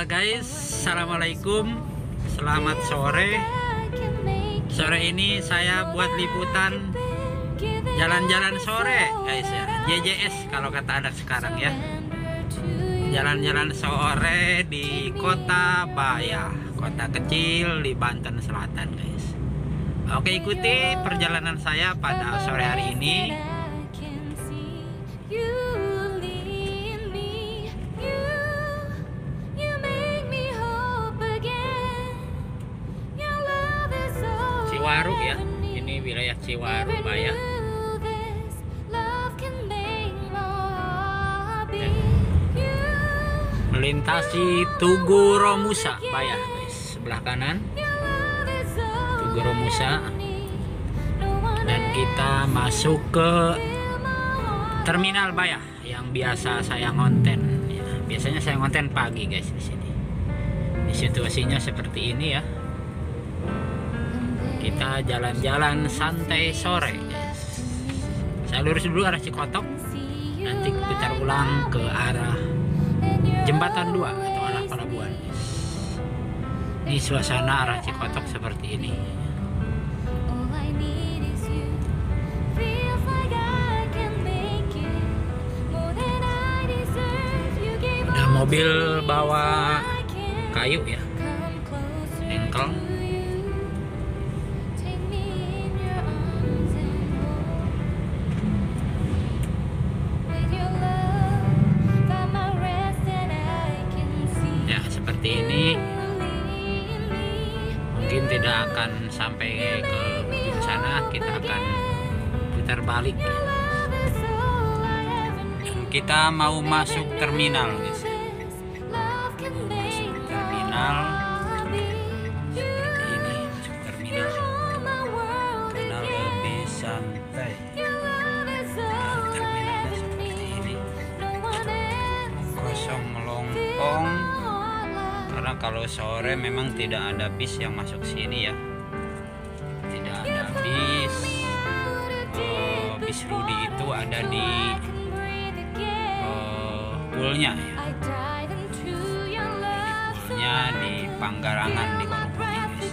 Guys, assalamualaikum, selamat sore. Sore ini saya buat liputan jalan-jalan sore guys ya, JJS kalau kata anak sekarang ya. Jalan-jalan sore di Kota Bayah, kota kecil di Banten Selatan guys. Oke, ikuti perjalanan saya pada sore hari ini. Ciwaru ya, ini wilayah Ciwaru Bayah. Melintasi Tugu Romusa Bayah guys, sebelah kanan Tugu Romusa, dan kita masuk ke Terminal Bayah yang biasa saya ngonten ya. Biasanya saya ngonten pagi guys di sini. Di situasinya seperti ini ya. Kita jalan-jalan santai sore guys. Saya lurus dulu arah Cikotok, nanti putar ulang ke arah Jembatan 2 atau arah Pelabuhan guys. Ini suasana arah Cikotok seperti ini. Ada mobil bawa kayu ya, engkel. Ini mungkin tidak akan sampai ke ujung sana, kita akan putar balik dan kita mau masuk terminal guys. Masuk terminal seperti ini, masuk terminal karena lebih santai. Terminalnya seperti ini, kosong melompong. Karena kalau sore memang tidak ada bis yang masuk sini ya, tidak ada bis. Bis Rudi itu ada di poolnya ya, di poolnya di Panggarangan di Warung Bumi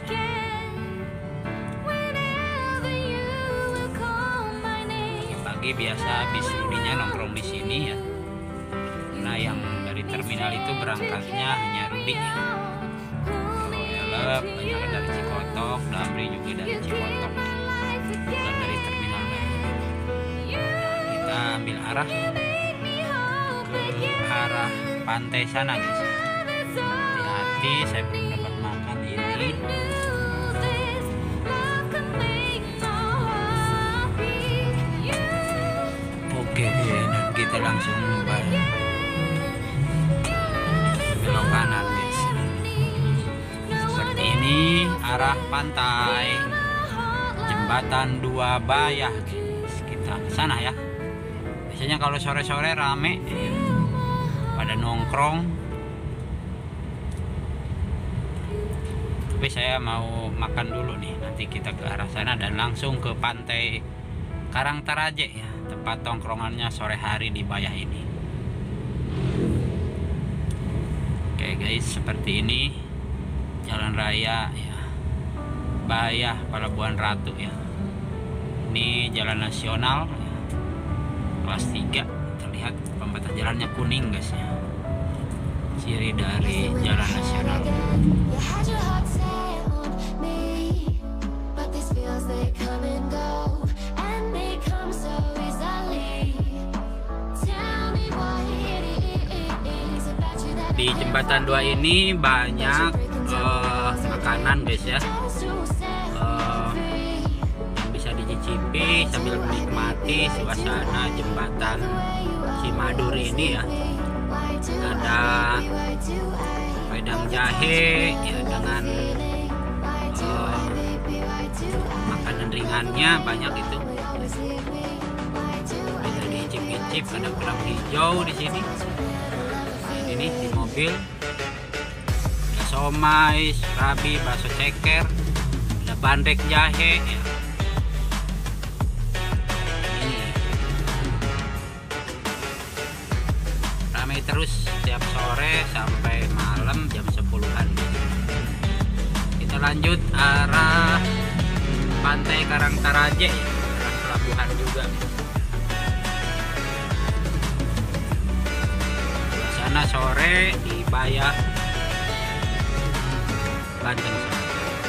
guys. Pagi biasa bis Rudinya nongkrong di sini ya. Nah, yang dari terminal itu berangkatnya hanya Rudi ya. Kalau Elep banyak dari Cikotok, Damri juga dari Cikotok, bukan dari terminal baru. Kita ambil arah ke arah pantai sana guys. Hati-hati, saya belum dapat makan ini. Oke, dan kita langsung belok kanan guys. Seperti ini arah pantai Jembatan 2 Bayah guys. Kita ke sana ya. Biasanya kalau sore-sore rame ya, pada nongkrong. Tapi saya mau makan dulu nih. Nanti kita ke arah sana dan langsung ke pantai Karangtaraje ya, tempat tongkrongannya sore hari di Bayah ini. Oke guys, seperti ini jalan raya ya, Bayah Pelabuhan Ratu ya. Ini jalan nasional ya, kelas 3. Terlihat pembatas jalannya kuning guys ya, ciri dari jalan nasional. Di Jembatan 2 ini banyak makanan guys ya, yang bisa dicicipi sambil menikmati suasana jembatan Cimadur ini ya. Ada wedang jahe ya, dengan makanan ringannya banyak itu. Bisa dicicip-cicip, ada kerang hijau di sini. Ini di mobil ada somai, serabi, bakso ceker, ada bandrek jahe ya. Ini ramai terus setiap sore sampai malam jam 10-an. Kita lanjut arah Pantai Karangtaraje, arah pelabuhan juga. Suasana sore di Bayak, Banten Selatan.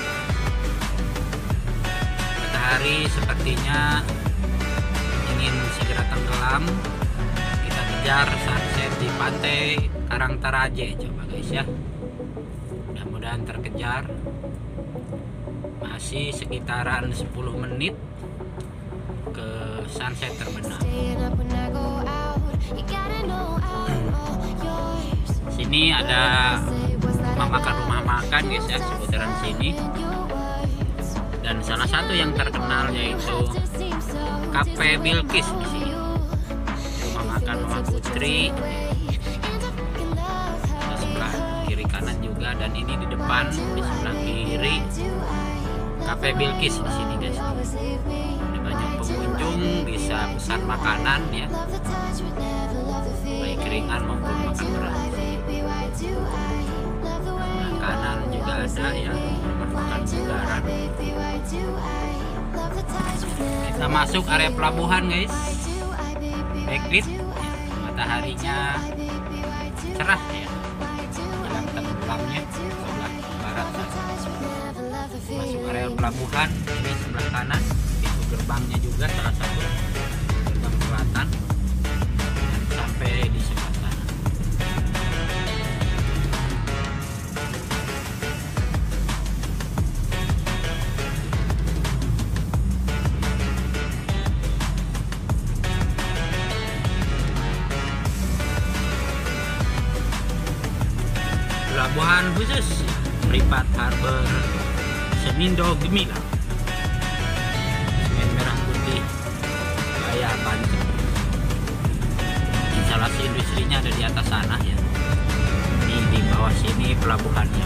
Matahari sepertinya ingin segera tenggelam. Kita kejar sunset di Pantai Karangtaraje, coba guys ya. Mudah-mudahan terkejar. Masih sekitaran 10 menit ke sunset terbenam. Sini ada rumah makan guys ya, seputaran sini. Dan salah satu yang terkenal yaitu Cafe Bilqis di sini. Rumah makan Mama Putri. Di sebelah kiri kanan juga, dan ini di depan di sebelah kiri Cafe Bilqis di sini guys. Ada banyak pengunjung, bisa pesan makanan ya, baik ringan maupun makan berat. Makanan juga ada ya, makan bugaran. Kita masuk area pelabuhan guys. Backlit, mataharinya cerah ya, jelang tenggelamnya sebelah barat. Masuk area pelabuhan, ini sebelah kanan, pintu gerbangnya juga salah satu, gerbang selatan, sampai di sebelah sana. Pelabuhan khusus Meripat Harbor Semindo Gemilang, semen merah putih, Bayak, Banten. Instalasi industrinya ada di atas sana ya. Ini di bawah sini pelabuhannya.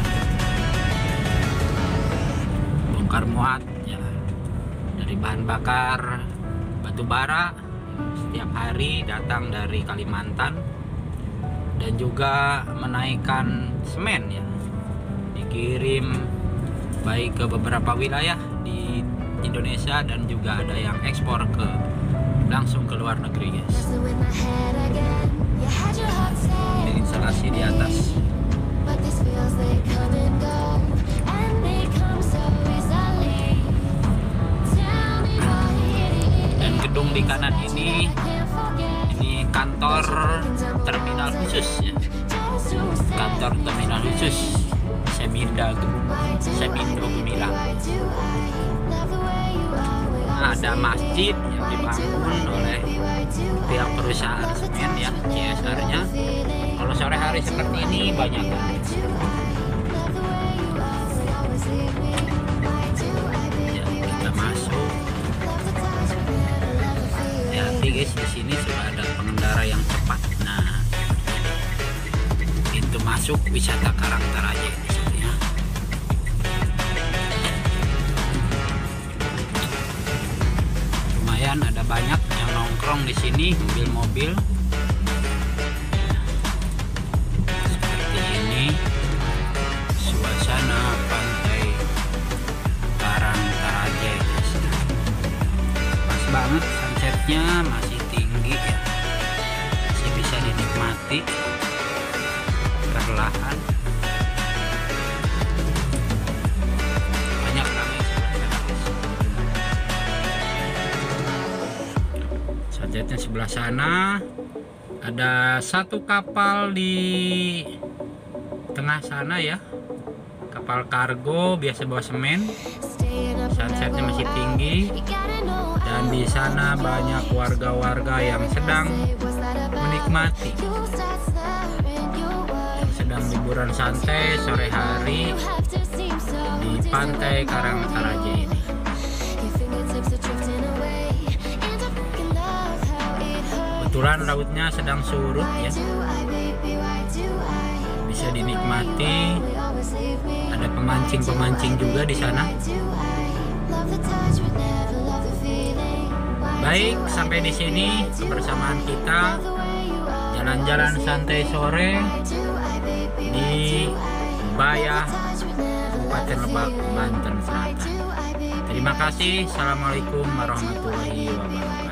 Bongkar muat ya, dari bahan bakar batu bara setiap hari datang dari Kalimantan, dan juga menaikkan semen ya, dikirim baik ke beberapa wilayah di Indonesia, dan juga ada yang ekspor ke langsung ke luar negeri guys. Ini instalasi di atas. Dan gedung di kanan ini kantor terminal khusus ya. Kantor terminal khusus Semindo Gemilang. Ada masjid yang dibangun oleh pihak perusahaan semen ya, CSR-nya. Kalau sore hari seperti ini banyak kan. Ya, kita masuk. Hati guys, di sini sudah ada pengendara yang cepat. Nah, pintu masuk wisata Karangtaraje di sini ya. Lumayan ada banyak yang nongkrong di sini, mobil-mobil. Seperti ini suasana pantai Karangtaraje guys. Pas banget sunsetnya, masih tinggi ya, masih bisa dinikmati perlahan. Banyak ramai sunsetnya sebelah sana. Ada satu kapal di tengah sana ya, kapal kargo biasa bawa semen. Sunsetnya masih tinggi, dan di sana banyak warga-warga yang sedang menikmati, yang sedang liburan santai sore hari di Pantai Karangtaraje ini. Kebetulan lautnya sedang surut ya, bisa dinikmati. Ada pemancing-pemancing juga di sana. Baik, sampai di sini kebersamaan kita. jalan-jalan santai sore di Bayah, Kabupaten Lebak, Banten Selatan. Terima kasih. Assalamualaikum warahmatullahi wabarakatuh.